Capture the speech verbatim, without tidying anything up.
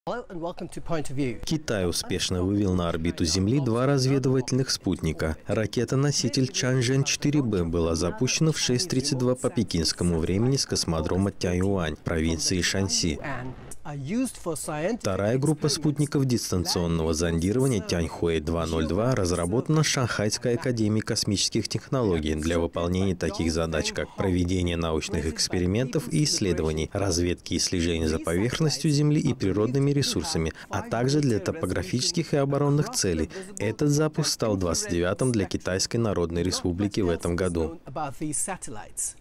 Китай успешно вывел на орбиту Земли два разведывательных спутника. Ракета-носитель Чанчжэн четыре бэ была запущена в шесть тридцать два по пекинскому времени с космодрома Тяюань, провинции Шаньси. Вторая группа спутников дистанционного зондирования Тяньхуэй два ноль два разработана Шанхайской академией космических технологий для выполнения таких задач, как проведение научных экспериментов и исследований, разведки и слежения за поверхностью Земли и природными ресурсами, а также для топографических и оборонных целей. Этот запуск стал двадцать девятым для Китайской Народной Республики в этом году.